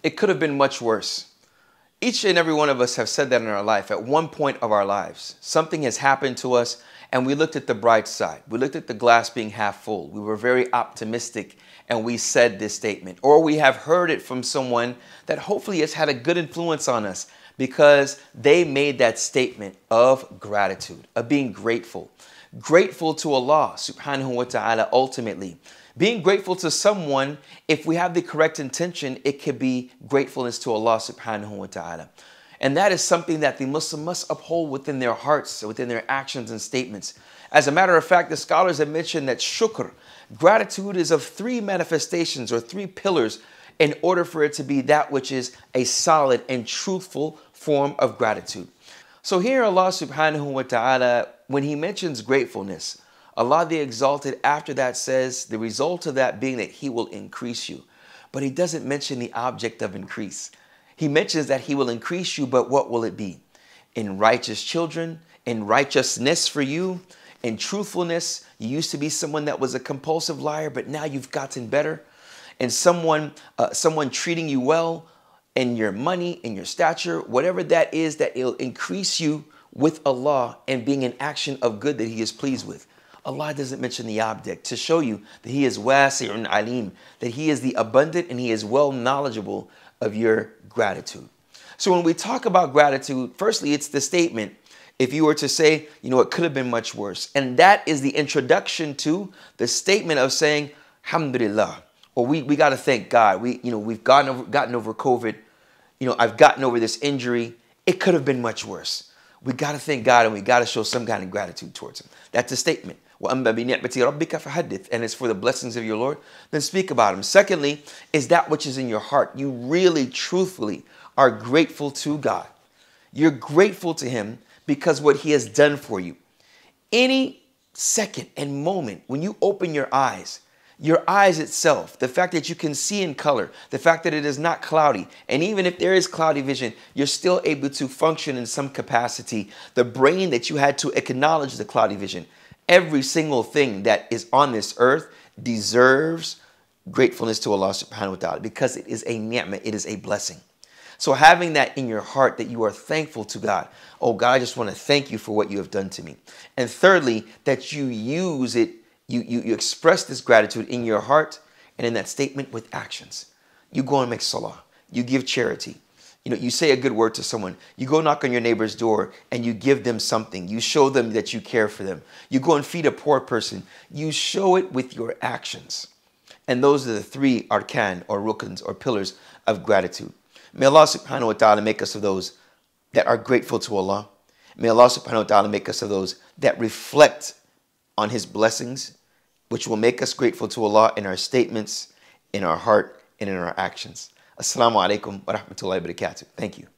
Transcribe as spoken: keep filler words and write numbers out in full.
It could have been much worse. Each and every one of us have said that in our life at one point of our lives. Something has happened to us and we looked at the bright side. We looked at the glass being half full. We were very optimistic and we said this statement. Or we have heard it from someone that hopefully has had a good influence on us because they made that statement of gratitude, of being grateful. Grateful to Allah subhanahu wa ta'ala ultimately. Being grateful to someone, if we have the correct intention, it could be gratefulness to Allah subhanahu wa ta'ala. And that is something that the Muslim must uphold within their hearts, within their actions and statements. As a matter of fact, the scholars have mentioned that shukr, gratitude, is of three manifestations or three pillars in order for it to be that which is a solid and truthful form of gratitude. So here Allah subhanahu wa ta'ala, when he mentions gratefulness, Allah the Exalted after that says the result of that being that he will increase you. But he doesn't mention the object of increase. He mentions that he will increase you, but what will it be? In righteous children, in righteousness for you, in truthfulness. You used to be someone that was a compulsive liar, but now you've gotten better. And someone, uh, someone treating you well in your money, in your stature, whatever that is, that it'll increase you with Allah and being an action of good that he is pleased with. Allah doesn't mention the object to show you that he is wasi'un alim, that he is the abundant and he is well knowledgeable of your gratitude. So when we talk about gratitude, firstly, it's the statement. If you were to say, you know, it could have been much worse. And that is the introduction to the statement of saying, alhamdulillah, or we, we got to thank God. We, you know, we've gotten over, gotten over COVID. You know, I've gotten over this injury. It could have been much worse. We got to thank God and we got to show some kind of gratitude towards him. That's a statement. And it's for the blessings of your Lord, then speak about him. Secondly, is that which is in your heart. You really, truthfully are grateful to God. You're grateful to him because what he has done for you. Any second and moment when you open your eyes, your eyes itself, the fact that you can see in color, the fact that it is not cloudy, and even if there is cloudy vision, you're still able to function in some capacity. The brain that you had to acknowledge the cloudy vision. Every single thing that is on this earth deserves gratefulness to Allah subhanahu wa ta'ala because it is a ni'mah, it is a blessing. So having that in your heart that you are thankful to God. Oh God, I just want to thank you for what you have done to me. And thirdly, that you use it, you, you, you express this gratitude in your heart and in that statement with actions. You go and make salah. You give charity. You know, you say a good word to someone. You go knock on your neighbor's door and you give them something. You show them that you care for them. You go and feed a poor person. You show it with your actions. And those are the three arkan or rukns or pillars of gratitude. May Allah subhanahu wa ta'ala make us of those that are grateful to Allah. May Allah subhanahu wa ta'ala make us of those that reflect on his blessings, which will make us grateful to Allah in our statements, in our heart, and in our actions. Assalamu alaikum wa rahmatullahi wa barakatuh. Thank you.